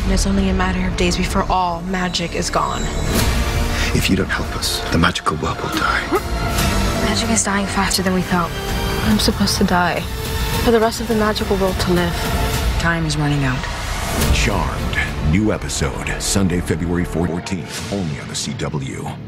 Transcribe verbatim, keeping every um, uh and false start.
and it's only a matter of days before all magic is gone. If you don't help us, the magical world will die. Magic is dying faster than we thought. I'm supposed to die, for the rest of the magical world to live. Time is running out. Charmed. New episode, Sunday, February fourteenth, only on the C W.